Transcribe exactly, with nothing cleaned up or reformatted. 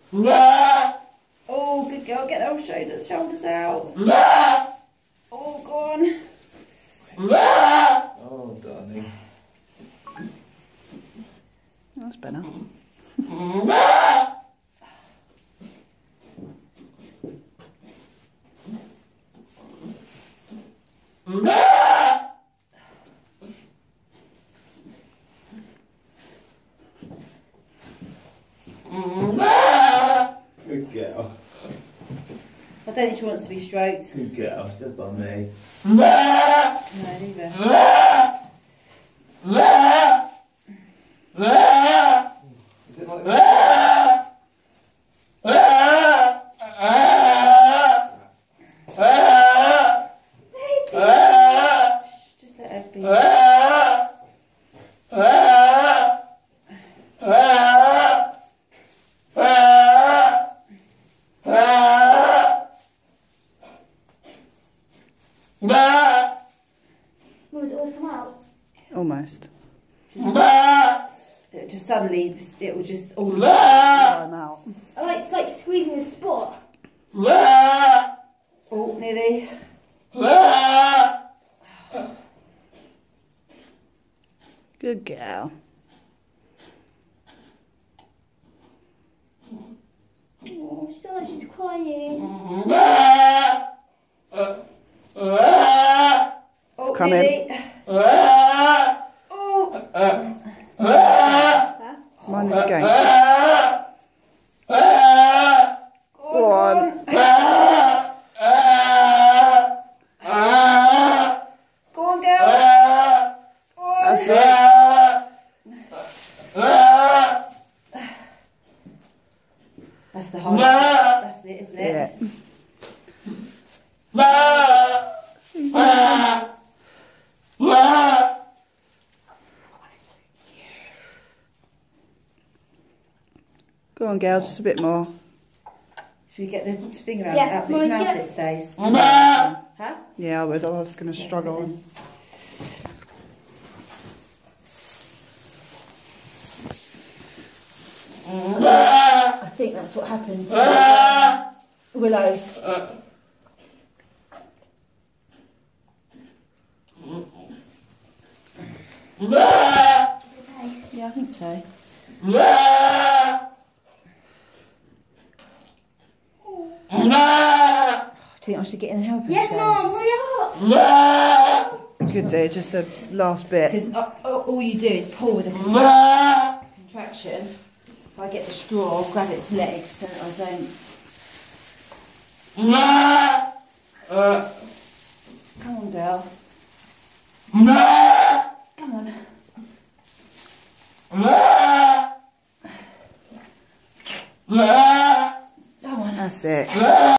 Oh, good girl. Get those shoulders, shoulders out. Oh, go on. Oh, darling. That's better. Good girl. I don't think she wants to be stroked. Good girl. It's just by me. No, neither. Is it like that? Shh, just let her be. Was it always come out? Almost. Just, it just suddenly, it will just all come out. I like, it's like squeezing a spot. Oh, nearly. Good girl. Oh, she sounds like she's crying. Oh, coming. nearly. Huh? Mind this game. Go on. Go on, girl. Go on. That's it. That's the hard. That's it, isn't Yeah. it? Go on, girl, just a bit more. Should we get the thing around Yeah, out of well, its mouth yeah. that it stays? Huh? Yeah, I would. I was going to struggle. I think that's what happened. Willow. Yeah, I think so. Do you think I should get in and help her? Yes, Mum, hurry up! Good day, just the last bit. Because uh, all you do is pull with a contra contraction. If I get the straw, grab its legs so that I don't. Come on, girl. Come on. Come on. That's it.